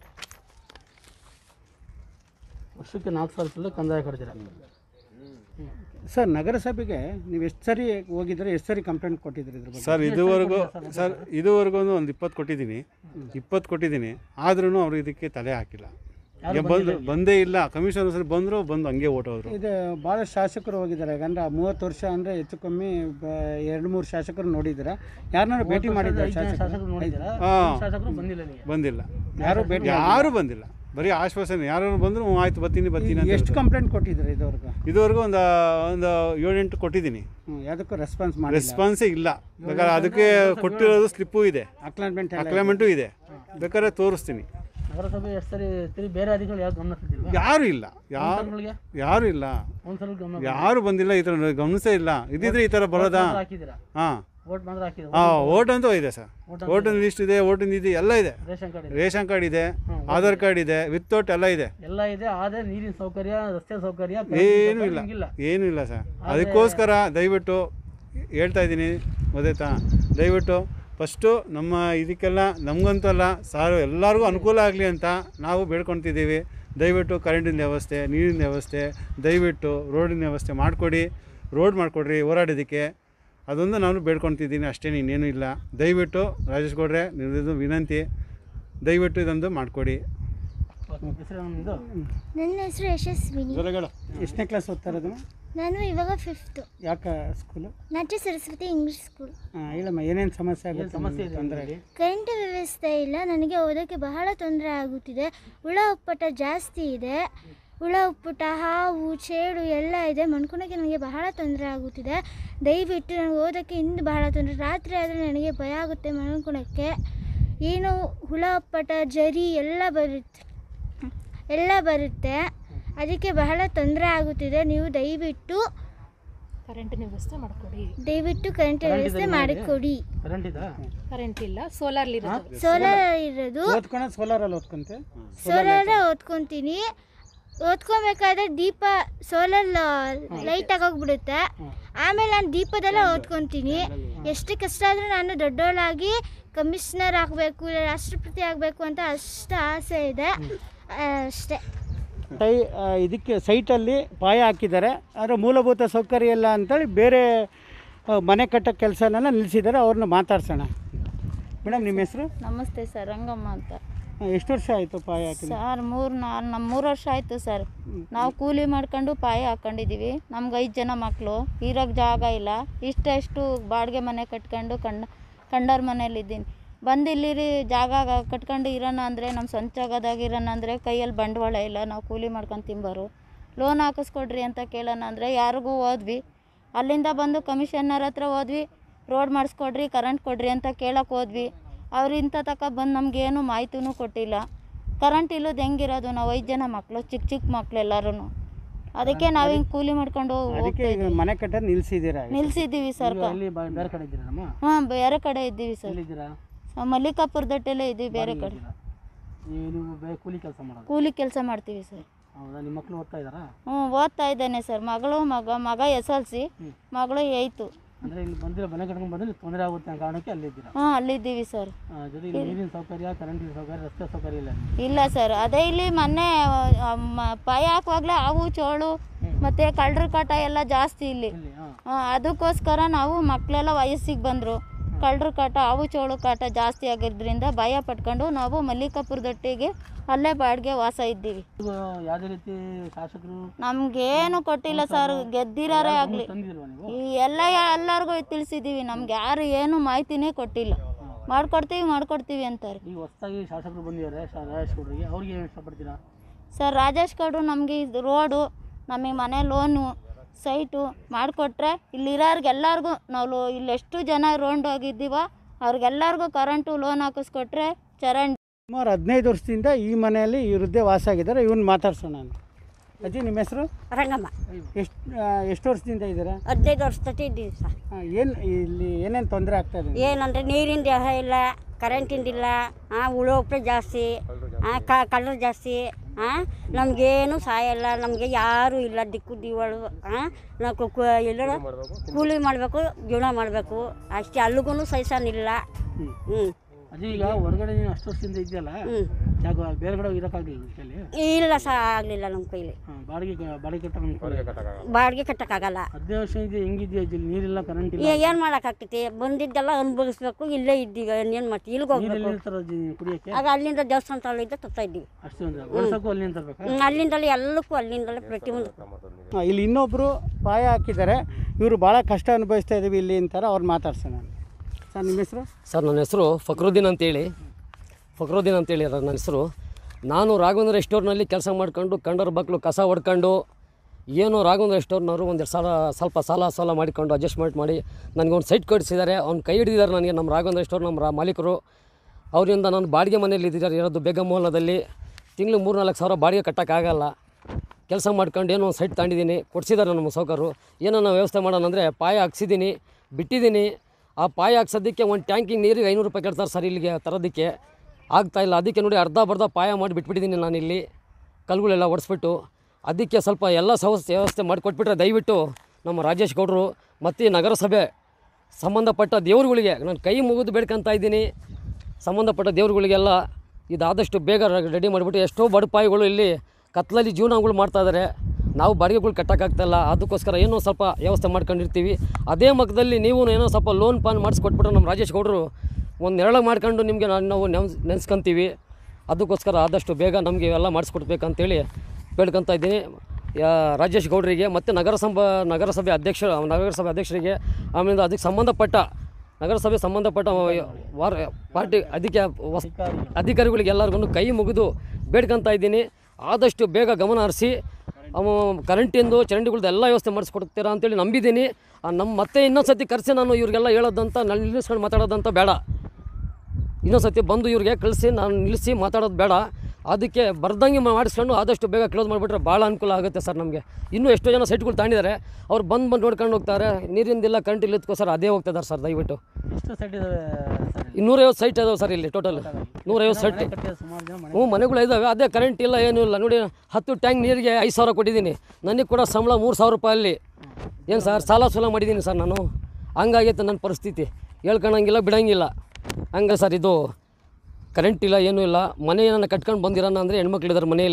ವರ್ಷಕ್ಕೆ ನಾಲ್ಕು ಸಾವಿರ ರೂಪಾಯಿ ಕಂದಾಯ ಕಟ್ತೀರಾ ಸರ್? ನಗರಸಭೆಗೆ ನೀವು ಎಷ್ಟು ಸರಿ ಹೋಗಿದ್ರೆ ಎಷ್ಟು ಸರಿ ಕಂಪ್ಲೇಂಟ್ ಕೊಟ್ಟಿದ್ರಿ ಇದ್ರ ಬಗ್ಗೆ? ಸರ್ ಇದುವರೆಗೂ ಸರ್ ಇದುವರೆಗೂ ಒಂದು ಇಪ್ಪತ್ತು ಕೊಟ್ಟಿದ್ದೀನಿ ಇಪ್ಪತ್ತು ಕೊಟ್ಟಿದ್ದೀನಿ ಆದ್ರೂ ಅವರು ಇದಕ್ಕೆ ತಲೆ ಹಾಕಿಲ್ಲ. ಬಂದು ಬಂದೇ ಇಲ್ಲ. ಕಮಿಷನರ್ ಸರ್ ಬಂದರು, ಬಂದು ಹಂಗೆ ಓಟೋದ್ರು. ಇದು ಭಾಳ ಶಾಸಕರು ಹೋಗಿದ್ದಾರೆ. ಯಾಕಂದ್ರೆ ಮೂವತ್ತು ವರ್ಷ ಅಂದರೆ ಹೆಚ್ಚು ಕಮ್ಮಿ ಎರಡು ಮೂರು ಶಾಸಕರು ನೋಡಿದ್ದೀರಾ? ಯಾರನ್ನಾರು ಭೇಟಿ ಮಾಡಿದ್ದಾರೆ ಶಾಸಕರು? ಬಂದಿಲ್ಲ, ಯಾರು ಭೇಟಿ ಯಾರು ಬಂದಿಲ್ಲ. ಬರೀ ಆಶ್ವಾಸನೆ. ಯಾರು ಬಂದರೂ ಆಯ್ತು ಬರ್ತೀನಿ ಬರ್ತೀನಿ ಅಂತ. ಎಷ್ಟು ಕಂಪ್ಲೇಂಟ್ ಕೊಟ್ಟಿದ್ದಾರೆ ಇದುವರೆಗೂ? ಇದುವರೆಗೂ ಒಂದು ಒಂದು ಏಳೆಂಟು ಕೊಟ್ಟಿದ್ದೀನಿ. ಯಾವುದಕ್ಕೂ ರೆಸ್ಪಾನ್ಸ್ ಮಾಡಿ ರೆಸ್ಪಾನ್ಸೇ ಇಲ್ಲ. ಬೇಕಾದ್ರೆ ಅದಕ್ಕೆ ಕೊಟ್ಟಿರೋದು ಸ್ಲಿಪ್ಪು ಇದೆ, ಅಕ್ಲಾನ್ಮೆಂಟ್ ಅಕ್ಲಾಮೆಂಟು ಇದೆ, ಬೇಕಾದ್ರೆ ತೋರಿಸ್ತೀನಿ. ನಗರಸಭೆ ಎಷ್ಟು ಸರಿ ಸರಿ ಬೇರೆ ಅಧಿಕಾರಿಗಳು ಯಾರು ಗಮನಿಸ್ತಿಲ್ವಾ? ಯಾರು ಇಲ್ಲ, ಯಾರು ಯಾರು ಇಲ್ಲ, ಯಾರು ಬಂದಿಲ್ಲ. ಈ ಥರ ಗಮನಿಸೇ ಇಲ್ಲ. ಇದಿದ್ರೆ ಈ ಥರ ಬರೋದಾ? ಹಾಂ ಹಾಂ ಓಟ್ ಅಂತೂ ಇದೆ ಸರ್. ಓಟಿನ ಲಿಸ್ಟ್ ಇದೆ, ಓಟಿನ ಇದೆ, ಎಲ್ಲ ಇದೆ. ರೇಷನ್ ಕಾರ್ಡ್ ಇದೆ, ಆಧಾರ್ ಕಾರ್ಡ್ ಇದೆ, ವಿತೌಟ್ ಎಲ್ಲ ಇದೆ, ಎಲ್ಲ ಇದೆ. ಆದರೆ ನೀರಿನ ಸೌಕರ್ಯ, ರಸ್ತೆ ಸೌಕರ್ಯ ಏನೂ ಇಲ್ಲ, ಏನೂ ಇಲ್ಲ ಸರ್. ಅದಕ್ಕೋಸ್ಕರ ದಯವಿಟ್ಟು ಹೇಳ್ತಾ ಇದ್ದೀನಿ, ಗೊತ್ತಾಯ್ತಾ? ದಯವಿಟ್ಟು ಫಸ್ಟು ನಮ್ಮ ಇದಕ್ಕೆಲ್ಲ ನಮಗಂತೂ ಅಲ್ಲ ಸಾರು ಎಲ್ಲರಿಗೂ ಅನುಕೂಲ ಆಗಲಿ ಅಂತ ನಾವು ಬೇಡ್ಕೊತಿದ್ದೀವಿ. ದಯವಿಟ್ಟು ಕರೆಂಟಿನ ವ್ಯವಸ್ಥೆ, ನೀರಿನ ವ್ಯವಸ್ಥೆ, ದಯವಿಟ್ಟು ರೋಡಿನ ವ್ಯವಸ್ಥೆ ಮಾಡಿಕೊಡಿ. ರೋಡ್ ಮಾಡಿಕೊಡ್ರಿ ಹೋರಾಡೋದಕ್ಕೆ. ಅದೊಂದು ನಾನು ಬೇಡ್ಕೊತಿದ್ದೀನಿ ಅಷ್ಟೇ, ಇನ್ನೇನು ಇಲ್ಲ. ದಯವಿಟ್ಟು ರಾಜೇಶ್ ಗೌಡ್ರೆ ನಿಮ್ಮದು ವಿನಂತಿ, ದಯವಿಟ್ಟು ಇದೊಂದು ಮಾಡಿಕೊಡಿ. ನನ್ನ ಹೆಸರು ಯಶಸ್ವಿನಿ. ಎಷ್ಟನೇ ಕ್ಲಾಸ್ ಓದ್ತಾ ಇರೋದು? ನಾನು ಇವಾಗ ಫಿಫ್ತು. ಯಾಕೆ ಸ್ಕೂಲು? ನಾಟ್ಯ ಸರಸ್ವತಿ ಇಂಗ್ಲೀಷ್ ಸ್ಕೂಲ್. ಹಾಂ, ಹೇಳಮ್ಮ ಏನೇನು ಸಮಸ್ಯೆ ಆಗುತ್ತೆ? ಸಮಸ್ಯೆ ತೊಂದರೆ? ಕರೆಂಟ್ ವ್ಯವಸ್ಥೆ ಇಲ್ಲ, ನನಗೆ ಓದೋಕ್ಕೆ ಬಹಳ ತೊಂದರೆ ಆಗುತ್ತಿದೆ. ಹುಳ ಉಪ್ಪಟ ಜಾಸ್ತಿ ಇದೆ. ಹುಳ ಉಪ್ಪುಟ, ಹಾವು, ಚೇಡು ಎಲ್ಲ ಇದೆ. ಮಣ್ಕೊಳಕ್ಕೆ ನನಗೆ ಬಹಳ ತೊಂದರೆ ಆಗುತ್ತಿದೆ. ದಯವಿಟ್ಟು ನನಗೆ ಓದೋಕ್ಕೆ ಇಂದು ಬಹಳ ತೊಂದರೆ. ರಾತ್ರಿ ಆದರೆ ನನಗೆ ಭಯ ಆಗುತ್ತೆ ಮಣ್ಕೊಳಕ್ಕೆ. ಏನು ಹುಳ ಉಪ್ಪಟ, ಜರಿ ಎಲ್ಲ ಬರುತ್ತೆ ಎಲ್ಲ ಬರುತ್ತೆ ಅದಕ್ಕೆ ಬಹಳ ತೊಂದರೆ ಆಗುತ್ತಿದೆ. ನೀವು ದಯವಿಟ್ಟು ಕರೆಂಟಿನ ವ್ಯವಸ್ಥೆ ಮಾಡಿಕೊಡಿ. ದಯವಿಟ್ಟು ಕರೆಂಟ್ ವ್ಯವಸ್ಥೆ ಮಾಡಿಕೊಡಿ. ಕರೆಂಟ್ ಇಲ್ಲ, ಸೋಲಾರ್ ಇರೋದು. ಸೋಲಾರ್ ಇರೋದು ಓದ್ಕೊಳೋದು ಸೋಲಾರಲ್ಲಿ ಓದ್ಕೊಂತೆ? ಸೋಲಾರ ಓದ್ಕೊತೀನಿ. ಓದ್ಕೊಬೇಕಾದ್ರೆ ದೀಪ ಸೋಲಾರ್ ಲೈಟ್ ಆಗೋಗ್ಬಿಡುತ್ತೆ. ಆಮೇಲೆ ನಾನು ದೀಪದೆಲ್ಲ ಓದ್ಕೊತೀನಿ. ಎಷ್ಟು ಕಷ್ಟ ಆದರೂ ನಾನು ದೊಡ್ಡವಳಾಗಿ ಕಮಿಷನರ್ ಆಗಬೇಕು, ರಾಷ್ಟ್ರಪತಿ ಆಗಬೇಕು ಅಂತ ಅಷ್ಟು ಆಸೆ ಇದೆ. ಅಷ್ಟೇ. ಟೈ ಇದಕ್ಕೆ ಸೈಟಲ್ಲಿ ಪಾಯ ಹಾಕಿದ್ದಾರೆ, ಆದರೆ ಮೂಲಭೂತ ಸೌಕರ್ಯ ಇಲ್ಲ ಅಂತೇಳಿ ಬೇರೆ ಆ, ಮನೆ ಕಟ್ಟೋ ಕೆಲಸನೆಲ್ಲ ನಿಲ್ಲಿಸಿದ್ದಾರೆ. ಅವ್ರನ್ನ ಮಾತಾಡ್ಸೋಣ. ಮೇಡಮ್ ನಿಮ್ಮ ಹೆಸರು? ನಮಸ್ತೆ ಸರ್, ರಂಗಮ್ಮ ಅಂತ. ಎಷ್ಟು ವರ್ಷ ಆಯಿತು ಪಾಯ ಹಾಕಿ? ಸರ್ ಮೂರು ನಾ ನಮ್ಮ ಮೂರು ವರ್ಷ ಆಯಿತು ಸರ್. ನಾವು ಕೂಲಿ ಮಾಡ್ಕೊಂಡು ಪಾಯ ಹಾಕ್ಕೊಂಡಿದ್ದೀವಿ. ನಮ್ಗೆ ಐದು ಜನ ಮಕ್ಕಳು, ಇರೋಕ್ಕೆ ಜಾಗ ಇಲ್ಲ. ಇಷ್ಟೆಷ್ಟು ಬಾಡಿಗೆ ಮನೆ ಕಟ್ಕೊಂಡು ಕಂಡ ಕಂಡವ್ರ ಮನೇಲಿದ್ದೀನಿ. ಬಂದು ಇಲ್ಲಿ ಜಾಗ ಕಟ್ಕೊಂಡು ಇರೋಣ ಅಂದರೆ ನಮ್ಮ ಸ್ವಂತ ಜಾಗದಾಗ ಇರೋಣ ಅಂದರೆ ಕೈಯಲ್ಲಿ ಬಂಡವಾಳ ಇಲ್ಲ. ನಾವು ಕೂಲಿ ಮಾಡ್ಕೊಂಡು ತಿಂಬರು. ಲೋನ್ ಹಾಕಿಸ್ಕೊಡ್ರಿ ಅಂತ ಕೇಳೋಣ ಅಂದರೆ ಯಾರಿಗೂ ಹೋದ್ವಿ. ಅಲ್ಲಿಂದ ಬಂದು ಕಮಿಷನ್ನರ್ ಹತ್ರ ಹೋದ್ವಿ. ರೋಡ್ ಮಾಡಿಸ್ಕೊಡ್ರಿ, ಕರೆಂಟ್ ಕೊಡ್ರಿ ಅಂತ ಕೇಳಕ್ಕೆ ಹೋದ್ವಿ. ಅವ್ರು ಇಂಥ ತಕ ಬಂದು ನಮಗೇನು ಮಾಹಿತಿನೂ ಕೊಟ್ಟಿಲ್ಲ. ಕರೆಂಟ್ ಇಲ್ಲದ ಹೆಂಗಿರೋದು? ನಾವು ಐದು ಜನ ಮಕ್ಕಳು, ಚಿಕ್ಕ ಚಿಕ್ಕ ಮಕ್ಳು ಎಲ್ಲರೂ. ಅದಕ್ಕೆ ನಾವು ಹಿಂಗೆ ಕೂಲಿ ಮಾಡ್ಕೊಂಡು ಅದಕ್ಕೆ ಈಗ ಮನೆ ಕಟ್ಟೋದು ನಿಲ್ಲಿಸಿದ್ದೀರಾ? ನಿಲ್ಸಿದ್ದೀವಿ ಸರ್. ಇಲ್ಲಿ ಬ- ಬೇರೆ ಕಡೆ ಇದ್ದೀರಮ್ಮ? ಹಾಂ, ಬೇರೆ ಕಡೆ ಇದ್ದೀವಿ ಸರ್. ಎಲ್ಲಿದ್ದೀರಾ? ಮಲ್ಲಿಕಾಪುರದಟ್ಟೆಲ್ಲೇ ಇದ್ದೀವಿ, ಬೇರೆ ಕಡೆ. ನೀವು ನೀವು ಬೇ ಕೂಲಿ ಕೆಲಸ ಮಾಡೋದು? ಕೂಲಿ ಕೆಲಸ ಮಾಡ್ತೀವಿ ಸರ್. ಹೌದಾ? ನಿಮ್ಮ ಮಕ್ಕಳು ಓದ್ತಾ ಇದ್ದಾರಾ? ಹ್ಞೂ, ಓದ್ತಾ ಇದ್ದಾನೆ ಸರ್. ಮಗಳು ಮಗ ಮಗ ಎಸ್ ಎಲ್ ಸಿ, ಮಗಳು ಏಯ್ತು. ಅಂದರೆ ಇಲ್ಲಿ ಬಂದಿರೋ ಮನೆ ಕಟ್ಕೊಂಡು ಬಂದರೆ ತೊಂದರೆ ಆಗುತ್ತೆ ಅನ್ನೋ ಕಾರಣಕ್ಕೆ ಅಲ್ಲಿದ್ದೀರಾ? ಹಾಂ, ಅಲ್ಲಿದ್ದೀವಿ ಸರ್. ಆ, ಜೊತೆಗೆ ನೀರಿನ ಸೌಕರ್ಯ, ಕರೆಂಟಿನ ಸೌಕರ್ಯ, ರಸ್ತೆ ಸೌಕರ್ಯ ಇಲ್ಲ? ಇಲ್ಲ ಸರ್. ಅದೇ ಇಲ್ಲಿ ಮೊನ್ನೆ ಆ, ಮ- ಪಾಯ ಹಾಕುವಾಗಲೇ ಹಾವು ಚೋಳು ಮತ್ತು ಕಳ್ಳರ ಕಾಟ ಎಲ್ಲ ಜಾಸ್ತಿ ಇಲ್ಲಿ. ಇಲ್ಲಿ ಹಾಂ. ಆ, ಅದಕ್ಕೋಸ್ಕರ ನಾವು ಮಕ್ಕಳೆಲ್ಲ ವಯಸ್ಸಿಗೆ ಬಂದರು. ಕಳ್ಳರ ಕಾಟ, ಹಾವು ಚೋಳು ಕಾಟ ಜಾಸ್ತಿ ಆಗಿದ್ದರಿಂದ ಭಯ ಪಟ್ಕೊಂಡು ನಾವು ಮಲ್ಲಿಕಾಪುರದೊಟ್ಟಿಗೆ ಅಲ್ಲೇ ಬಾಡಿಗೆ ವಾಸ ಇದ್ದೀವಿ. ಇದು ಯಾವುದೇ ರೀತಿ ಶಾಸಕರು ನಮಗೇನು ಕೊಟ್ಟಿಲ್ಲ ಸರ್. ಗೆದ್ದಿರೋರೇ ಆಗಲಿ ತಂದಿಲ್ವಾ ನೀವು? ಈ ಎಲ್ಲ ಎಲ್ಲರಿಗೂ ತಿಳಿಸಿದ್ದೀವಿ. ನಮ್ಗೆ ಯಾರು ಏನು ಮಾಹಿತಿನೇ ಕೊಟ್ಟಿಲ್ಲ. ಮಾಡ್ಕೊಡ್ತೀವಿ ಮಾಡ್ಕೊಡ್ತೀವಿ ಅಂತಾರೆ. ಈಗ ಹೊಸದಾಗಿ ಶಾಸಕರು ಬಂದಿದ್ದಾರೆ, ಶಾ- ರಾಜೇಶ್ ಗೌಡರಿಗೆ. ಅವ್ರಿಗೆ ಏನು ಇಷ್ಟಪಡ್ತೀರಾ? ಸರ್, ರಾಜೇಶ್ ಗೌಡ್ರು ನಮಗೆ ಇದು ರೋಡು, ನಮಗೆ ಮನೆ ಲೋನು, ಸೈಟು ಮಾಡಿಕೊಟ್ರೆ ಇಲ್ಲಿರೋರ್ಗೆಲ್ಲರಿಗೂ ನಾವು ಲೋ ಇಲ್ಲೆಷ್ಟು ಜನ ರೋಂಡ್ ಹೋಗಿದ್ದೀವೋ ಅವ್ರಿಗೆಲ್ಲರಿಗೂ ಕರೆಂಟು ಲೋನ್ ಹಾಕಿಸ್ಕೊಟ್ರೆ ಚರಂಡಿ. ಸುಮಾರು ಹದಿನೈದು ವರ್ಷದಿಂದ ಈ ಮನೆಯಲ್ಲಿ ಇವ್ರದ್ದೇ ವಾಸ ಆಗಿದ್ದಾರೆ. ಇವನ್ನ ಮಾತಾಡ್ಸೋಣ. ಅಜ್ಜಿ ನಿಮ್ಮ ಹೆಸರು? ರಂಗಮ್ಮ. ಎಷ್ಟು ಎಷ್ಟು ವರ್ಷದಿಂದ ಇದ್ದೀರಾ? ಹದಿನೈದು ವರ್ಷದ ಇದ್ದೀವಿ ಸರ್. ಏನು ಇಲ್ಲಿ ಏನೇನು ತೊಂದರೆ ಆಗ್ತಾ ಇದೆ? ಏನಂದರೆ ನೀರಿನ ದೇಹ ಇಲ್ಲ, ಕರೆಂಟಿಂದಿಲ್ಲ, ಹಾಂ ಉಳೋಪೆ ಜಾಸ್ತಿ, ಹಾಂ ಕಳ್ಳರು ಜಾಸ್ತಿ, ಹಾಂ ನಮಗೇನು ಸಹಾಯ ಇಲ್ಲ. ನಮಗೆ ಯಾರೂ ಇಲ್ಲ, ದಿಕ್ಕು ದಿವಳು. ಹಾಂ ನಾವು ಎಲ್ಲರೂ ಕೂಲಿ ಮಾಡಬೇಕು, ಜೀವನ ಮಾಡಬೇಕು ಅಷ್ಟೇ. ಅಲ್ಲಿಗೂ ಸಹಿಸನಿಲ್ಲ. ಹ್ಞೂ ಅಜ್ಜಿ, ಈಗ ಹೊರಗಡೆ ನೀನು ಅಷ್ಟು ವರ್ಷದಿಂದ ಇದೆಯಲ್ಲ, ಹ್ಞೂ ಯಾಕೆ ಬೇರೆ ಕಡೆ ಇರೋಕ್ಕಾಗಲಿಲ್ಲ ಇಲ್ಲಿ? ಇಲ್ಲ ಸಹ ಆಗಲಿಲ್ಲ ನಮ್ಮ ಕೈಲಿ. ಹಾಂ, ಬಾಡಿಗೆ ಬಾಡಿಗೆ ಕಟ್ಟಕ್ಕೆ ಬಾಡಿಗೆ ಕಟ್ಟಕ್ಕಾಗಲ್ಲ. ಹದಿನೈದು ವರ್ಷ ಇದೆ. ಹೆಂಗಿದೆಯಾ ಅಜ್ಜಿ? ನೀರಿಲ್ಲ, ಕರೆಂಟ್ ಇಲ್ಲ, ಏನು ಮಾಡೋಕ್ಕಾಗ್ತೈತಿ? ಬಂದಿದ್ದೆಲ್ಲ ಅನುಭವಿಸ್ಬೇಕು. ಇಲ್ಲೇ ಇದ್ದೀವಿ, ಏನು ಮಾಡ್ತೀವಿ? ಇಲ್ಲಿಗೆ ನೀರು ಹೋಗ್ಬೇಕು. ಎಲ್ಲಿ ತರೋದು ಅಜ್ಜಿ ಕುಡಿಯೋಕ್ಕೆ? ಆಗ ಅಲ್ಲಿಂದ ದೇವಸ್ಥಾನ ತಗೊಳ್ಳಿದ್ದ ತರ್ತಾ ಇದ್ದೀವಿ. ಅಷ್ಟೊಂದು ವರ್ಷಕ್ಕೂ ಅಲ್ಲಿ ತರಬೇಕಾ? ಹ್ಮ್, ಅಲ್ಲಿಂದಲೇ ಎಲ್ಲಕ್ಕೂ ಅಲ್ಲಿಂದಲೇ ಪ್ರತಿಯೊಂದು. ಹಾಂ, ಇಲ್ಲಿ ಇನ್ನೊಬ್ಬರು ಪಾಯ ಹಾಕಿದ್ದಾರೆ. ಇವರು ಭಾಳ ಕಷ್ಟ ಅನುಭವಿಸ್ತಾ ಇದ್ದೀವಿ ಇಲ್ಲಿ ಅಂತಾರೆ. ಅವ್ರು ಮಾತಾಡ್ಸೋಣ. ಸರ್ ನಿಮ್ಮ ಹೆಸರು? ಸರ್ ನನ್ನ ಹೆಸರು ಫಕ್ರುದ್ದೀನ್ ಅಂತೇಳಿ ಫಕ್ರುದ್ದೀನ್ ಅಂತೇಳಿ ನನ್ನ ಹೆಸರು. ನಾನು ರಾಘವೇಂದ್ರ ಸ್ಟೋರ್ನಲ್ಲಿ ಕೆಲಸ ಮಾಡ್ಕೊಂಡು ಕಂಡರ ಮಕ್ಕಳು ಕಸ ಹೊಡ್ಕೊಂಡು ಏನು ರಾಘವೇಂದ್ರ ಸ್ಟೋರ್ನವರು ಒಂದೆರಡು ಸಾಲ ಸ್ವಲ್ಪ ಸಾಲ ಸಾಲ ಮಾಡಿಕೊಂಡು ಅಡ್ಜಸ್ಟ್ಮೆಂಟ್ ಮಾಡಿ ನನಗೆ ಒಂದು ಸೈಟ್ ಕೊಡಿಸಿದ್ದಾರೆ. ಅವ್ನು ಕೈ ಹಿಡಿದಿದ್ದಾರೆ ನನಗೆ. ನಮ್ಮ ರಾಘವೇಂದ್ರ ಸ್ಟೋರ್ ನಮ್ಮ ರಾ ಮಾಲೀಕರು. ಅವರಿಂದ ನಾನು ಬಾಡಿಗೆ ಮನೆಯಲ್ಲಿ ಇದ್ದಾರೆ ಇರೋದು ಬೇಗಂ ಮೊಹಲ್ಲಾದಲ್ಲಿ. ತಿಂಗಳು ಮೂರು ನಾಲ್ಕು ಸಾವಿರ ಬಾಡಿಗೆ ಕಟ್ಟೋಕ್ಕಾಗಲ್ಲ. ಕೆಲಸ ಮಾಡ್ಕೊಂಡು ಏನೋ ಒಂದು ಸೈಟ್ ತಗೊಂಡಿದ್ದೀನಿ, ಕೊಡಿಸಿದ್ದಾರೆ ನಮ್ಮ ಸೌಕರು. ಏನೋ ನಾವು ವ್ಯವಸ್ಥೆ ಮಾಡೋಣ ಅಂದರೆ ಪಾಯ ಹಾಕ್ಸಿದ್ದೀನಿ, ಬಿಟ್ಟಿದ್ದೀನಿ. ಆ ಪಾಯ ಹಾಕ್ಸೋದಕ್ಕೆ ಒಂದು ಟ್ಯಾಂಕಿಗೆ ನೀರಿಗೆ ಐನೂರು ರೂಪಾಯಿ ಕೇಳ್ತಾರೆ ಸರ್ ಇಲ್ಲಿಗೆ ತರೋದಕ್ಕೆ. ಆಗ್ತಾಯಿಲ್ಲ. ಅದಕ್ಕೆ ನೋಡಿ ಅರ್ಧ ಬರ್ಧ ಪಾಯ ಮಾಡಿ ಬಿಟ್ಬಿಟ್ಟಿದ್ದೀನಿ ನಾನಿಲ್ಲಿ, ಕಲ್ಗಳೆಲ್ಲ ಒಡಿಸ್ಬಿಟ್ಟು. ಅದಕ್ಕೆ ಸ್ವಲ್ಪ ಎಲ್ಲ ವ್ಯವಸ್ಥೆ ವ್ಯವಸ್ಥೆ ಮಾಡಿಕೊಟ್ಬಿಟ್ರೆ ದಯವಿಟ್ಟು ನಮ್ಮ ರಾಜೇಶ್ ಗೌಡರು ಮತ್ತು ನಗರಸಭೆ ಸಂಬಂಧಪಟ್ಟ ದೇವ್ರುಗಳಿಗೆ ನಾನು ಕೈ ಮುಗಿದು ಬೇಡ್ಕೊತಾ ಇದ್ದೀನಿ. ಸಂಬಂಧಪಟ್ಟ ದೇವ್ರುಗಳಿಗೆಲ್ಲ ಇದಾದಷ್ಟು ಬೇಗ ರೆಡಿ ಮಾಡಿಬಿಟ್ಟು ಎಷ್ಟೋ ಬಡಪಾಯಿಗಳು ಇಲ್ಲಿ ಕತ್ಲಲ್ಲಿ ಜೀವನಗಳು ಮಾಡ್ತಾಯಿದ್ದಾರೆ. ನಾವು ಬಾಡಿಗೆಗಳು ಕಟ್ಟೋಕ್ಕಾಗ್ತಾಯಿಲ್ಲ. ಅದಕ್ಕೋಸ್ಕರ ಏನೋ ಸ್ವಲ್ಪ ವ್ಯವಸ್ಥೆ ಮಾಡ್ಕೊಂಡಿರ್ತೀವಿ. ಅದೇ ಮಕ್ಕದಲ್ಲಿ ನೀವು ಏನೋ ಸ್ವಲ್ಪ ಲೋನ್ ಪಾನ್ ಮಾಡಿಸ್ಕೊಟ್ಬಿಟ್ರೆ ನಮ್ಮ ರಾಜೇಶ್ ಗೌಡರು ಒಂದು ನೆರಳಾಗಿ ಮಾಡ್ಕೊಂಡು ನಿಮಗೆ ನಾವು ನೆನ್ಸ್ ನೆನೆಸ್ಕೊಂತೀವಿ. ಅದಕ್ಕೋಸ್ಕರ ಆದಷ್ಟು ಬೇಗ ನಮಗೆ ಇವೆಲ್ಲ ಮಾಡಿಸ್ಕೊಡ್ಬೇಕಂತೇಳಿ ಬೇಡ್ಕೊತಾ ಇದ್ದೀನಿ ರಾಜೇಶ್ ಗೌಡರಿಗೆ ಮತ್ತು ನಗರಸಭೆ ನಗರಸಭೆ ಅಧ್ಯಕ್ಷ ನಗರಸಭೆ ಅಧ್ಯಕ್ಷರಿಗೆ, ಆಮೇಲೆ ಅದಕ್ಕೆ ಸಂಬಂಧಪಟ್ಟ ನಗರಸಭೆ ಸಂಬಂಧಪಟ್ಟ ವಾರ ಪಾರ್ಟಿ ಅದಕ್ಕೆ ಅಧಿಕಾರಿಗಳಿಗೆ ಎಲ್ಲರಿಗೂ ಕೈ ಮುಗಿದು ಬೇಡ್ಕೊತಾ ಇದ್ದೀನಿ. ಆದಷ್ಟು ಬೇಗ ಗಮನ ಹರಿಸಿ ಕರೆಂಟಿಂದು ಚರಂಡಿಗಳ್ದು ಎಲ್ಲ ವ್ಯವಸ್ಥೆ ಮಾಡಿಸ್ಕೊಡ್ತೀರಾ ಅಂತೇಳಿ ನಂಬಿದ್ದೀನಿ. ನಮ್ಮ ಮತ್ತೆ ಇನ್ನೊಂದು ಸತಿ ಕರೆಸಿ ನಾನು ಇವ್ರಿಗೆಲ್ಲ ಹೇಳೋದಂತ ನಾನು ನಿಲ್ಲಿಸ್ಕೊಂಡು ಮಾತಾಡೋದಂತ ಬೇಡ. ಇನ್ನೊಂದು ಸತಿ ಬಂದು ಇವ್ರಿಗೆ ಕಳಿಸಿ ನಾನು ನಿಲ್ಲಿಸಿ ಮಾತಾಡೋದು ಬೇಡ. ಅದಕ್ಕೆ ಬರ್ದಂಗೆ ಮಾಡಿಸ್ಕೊಂಡು ಆದಷ್ಟು ಬೇಗ ಕ್ಲೋಸ್ ಮಾಡಿಬಿಟ್ರೆ ಭಾಳ ಅನುಕೂಲ ಆಗುತ್ತೆ ಸರ್ ನಮಗೆ. ಇನ್ನೂ ಎಷ್ಟೋ ಜನ ಸೈಟ್ಗಳು ತಗೊಂಡಿದ್ದಾರೆ. ಅವ್ರು ಬಂದು ಬಂದು ನೋಡ್ಕೊಂಡು ಹೋಗ್ತಾರೆ. ನೀರಿಂದಿಲ್ಲ ಕರೆಂಟ್ ಇಲ್ಲದಕ್ಕೋಸ್ಕರ ಅದೇ ಹೋಗ್ತಿದ್ದಾರೆ ಸರ್. ದಯವಿಟ್ಟು ಎಷ್ಟು ಸೈಟ್ ಇದಾವೆ ಸರ್? ಇನ್ನೂರೈವತ್ತು ಸೈಟ್ ಇದಾವೆ ಸರ್ ಇಲ್ಲಿ ಟೋಟಲ್. ನೂರೈವತ್ತು ಸೈಟ್ ಸುಮಾರು ಜನ ಮನೆ ಹ್ಞೂ ಮನೆಗಳು ಇದ್ದಾವೆ. ಅದೇ ಕರೆಂಟ್ ಇಲ್ಲ, ಏನೂ ಇಲ್ಲ. ನೋಡಿ, ಹತ್ತು ಟ್ಯಾಂಕ್ ನೀರಿಗೆ ಐದು ಸಾವಿರ ಕೊಟ್ಟಿದ್ದೀನಿ. ನನಗೆ ಕೂಡ ಸಂಬಳ ಮೂರು ಸಾವಿರ ರೂಪಾಯಲ್ಲಿ. ಏನು ಸರ್, ಸಾಲ ಸೂಲ ಮಾಡಿದ್ದೀನಿ ಸರ್ ನಾನು. ಹಂಗಾಗೈತೆ ನನ್ನ ಪರಿಸ್ಥಿತಿ. ಹೇಳ್ಕೊಳಂಗಿಲ್ಲ, ಬಿಡೋಂಗಿಲ್ಲ. ಹಂಗೆ ಸರ್ ಇದು ಕರೆಂಟ್ ಇಲ್ಲ, ಏನೂ ಇಲ್ಲ. ಮನೆ ಏನಾರ ಕಟ್ಕೊಂಡು ಬಂದಿರೋಣ ಅಂದರೆ ಹೆಣ್ಮಕ್ಳಿದ್ದಾರೆ ಮನೆಯಲ್ಲಿ.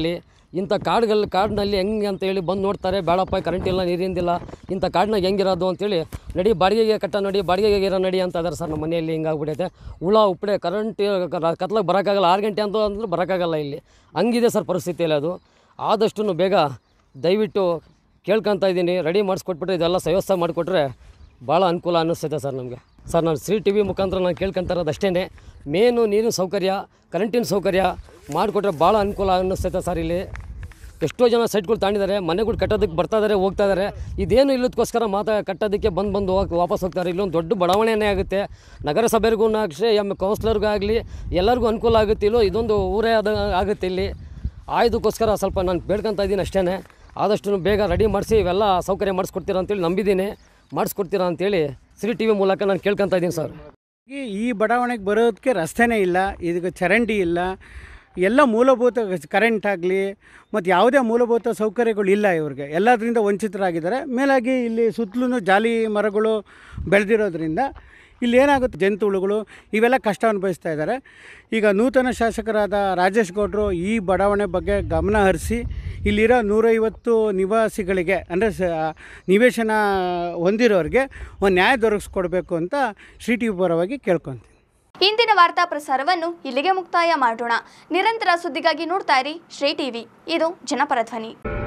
ಇಂಥ ಕಾಡುಗಳು ಕಾಡಿನಲ್ಲಿ ಹೆಂಗೆ ಅಂತೇಳಿ ಬಂದು ನೋಡ್ತಾರೆ, ಬೇಡಪ್ಪ ಕರೆಂಟ್ ಇಲ್ಲ ನೀರಿಂದಿಲ್ಲ ಇಂಥ ಕಾಡಿನಾಗ ಹೆಂಗಿರೋದು ಅಂತೇಳಿ ನಡಿ ಬಾಡಿಗೆಗೆ ಕಟ್ಟ ನಡಿ ಬಾಡಿಗೆಗೆ ಇರೋ ನಡಿ ಅಂತ ಇದ್ದಾರೆ ಸರ್. ನಮ್ಮ ಮನೆಯಲ್ಲಿ ಹಿಂಗಾಗ್ಬಿಟ್ಟೈತೆ. ಹುಳ ಉಪ್ಪಡೆ ಕರೆಂಟ್ ಕತ್ಲಾಗ ಬರೋಕ್ಕಾಗಲ್ಲ, ಆರು ಗಂಟೆ ಅಂತ ಅಂದ್ರೆ ಬರೋಕ್ಕಾಗಲ್ಲ. ಇಲ್ಲಿ ಹಂಗಿದೆ ಸರ್ ಪರಿಸ್ಥಿತಿಯಲ್ಲಿ. ಅದು ಆದಷ್ಟು ಬೇಗ ದಯವಿಟ್ಟು ಕೇಳ್ಕೊತಾ ಇದ್ದೀನಿ, ರೆಡಿ ಮಾಡಿಸ್ಕೊಟ್ಬಿಟ್ರೆ ಇದೆಲ್ಲ ವ್ಯವಸ್ಥೆ ಮಾಡಿಕೊಟ್ರೆ ಭಾಳ ಅನುಕೂಲ ಅನ್ನಿಸ್ತೈತೆ ಸರ್ ನಮಗೆ. ಸರ್ ನಾನು ಶ್ರೀ ಟಿ ವಿ ಮುಖಾಂತರ ನಾನು ಕೇಳ್ಕೊತಾ ಇರೋದು ಅಷ್ಟೇ, ಮೇನು ನೀರಿನ ಸೌಕರ್ಯ, ಕರೆಂಟಿನ ಸೌಕರ್ಯ ಮಾಡಿಕೊಟ್ರೆ ಭಾಳ ಅನುಕೂಲ ಅನ್ನಿಸ್ತೈತೆ ಸರ್. ಇಲ್ಲಿ ಎಷ್ಟೋ ಜನ ಸೈಟ್ಗಳು ತಾಂಡಿದ್ದಾರೆ, ಮನೆಗಳು ಕಟ್ಟೋದಕ್ಕೆ ಬರ್ತಾ ಇದ್ದಾರೆ, ಹೋಗ್ತಾ ಇದ್ದಾರೆ. ಇದೇನು ಇಲ್ಲದಕ್ಕೋಸ್ಕರ ಮಾತಾ ಕಟ್ಟೋದಕ್ಕೆ ಬಂದು ಬಂದು ಹೋಗಿ ವಾಪಸ್ ಹೋಗ್ತಾರೆ. ಇಲ್ಲೊಂದು ದೊಡ್ಡ ಬಡಾವಣೆನೇ ಆಗುತ್ತೆ. ನಗರಸಭೆಗೂ ಅಷ್ಟೇ, ಎಮ್ ಕೌನ್ಸಿಲರ್ಗೂ ಆಗಲಿ ಎಲ್ಲರಿಗೂ ಅನುಕೂಲ ಆಗುತ್ತೆ. ಇಲ್ಲೋ ಇದೊಂದು ಊರೇ ಅದು ಆಗುತ್ತೆ ಇಲ್ಲಿ. ಆಯ್ದಕ್ಕೋಸ್ಕರ ಸ್ವಲ್ಪ ನಾನು ಬೇಡ್ಕೊತಾ ಇದ್ದೀನಿ ಅಷ್ಟೇ. ಆದಷ್ಟು ಬೇಗ ರೆಡಿ ಮಾಡಿಸಿ ಇವೆಲ್ಲ ಸೌಕರ್ಯ ಮಾಡಿಸ್ಕೊಡ್ತೀರಾ ಅಂತೇಳಿ ನಂಬಿದ್ದೀನಿ. ಮಾಡಿಸ್ಕೊಡ್ತೀರಾ ಅಂತೇಳಿ ಶ್ರೀ ಟಿ ವಿ ಮೂಲಕ ನಾನು ಕೇಳ್ಕೊತಾ ಇದ್ದೀನಿ ಸರ್. ಈ ಬಡಾವಣೆಗೆ ಬರೋದಕ್ಕೆ ರಸ್ತೆನೇ ಇಲ್ಲ, ಇದಕ್ಕೆ ಚರಂಡಿ ಇಲ್ಲ, ಎಲ್ಲ ಮೂಲಭೂತ ಕರೆಂಟ್ ಆಗಲಿ ಮತ್ತು ಯಾವುದೇ ಮೂಲಭೂತ ಸೌಕರ್ಯಗಳು ಇಲ್ಲ ಇವ್ರಿಗೆ. ಎಲ್ಲದರಿಂದ ವಂಚಿತರಾಗಿದ್ದಾರೆ. ಮೇಲಾಗಿ ಇಲ್ಲಿ ಸುತ್ತಲೂ ಜಾಲಿ ಮರಗಳು ಬೆಳೆದಿರೋದ್ರಿಂದ ಇಲ್ಲಿ ಏನಾಗುತ್ತೆ, ಜಂತುಹುಳುಗಳು ಇವೆಲ್ಲ ಕಷ್ಟ ಅನುಭವಿಸ್ತಾ ಇದ್ದಾರೆ. ಈಗ ನೂತನ ಶಾಸಕರಾದ ರಾಜೇಶ್ ಗೌಡರು ಈ ಬಡಾವಣೆ ಬಗ್ಗೆ ಗಮನ ಹರಿಸಿ ಇಲ್ಲಿರೋ ನೂರೈವತ್ತು ನಿವಾಸಿಗಳಿಗೆ ಅಂದರೆ ಸ ನಿವೇಶನ ಹೊಂದಿರೋರಿಗೆ ಒಂದು ನ್ಯಾಯ ದೊರಕಿಸ್ಕೊಡ್ಬೇಕು ಅಂತ ಶ್ರೀ ಟಿ ವಿ ಪರವಾಗಿ ಕೇಳ್ಕೊತೀನಿ. ಇಂದಿನ ವಾರ್ತಾ ಪ್ರಸಾರವನ್ನು ಇಲ್ಲಿಗೆ ಮುಕ್ತಾಯ ಮಾಡೋಣ. ನಿರಂತರ ಸುದ್ದಿಗಾಗಿ ನೋಡ್ತಾ ಇರಿ ಶ್ರೀ ಟಿವಿ, ಇದು ಜನಪರ ಧ್ವನಿ.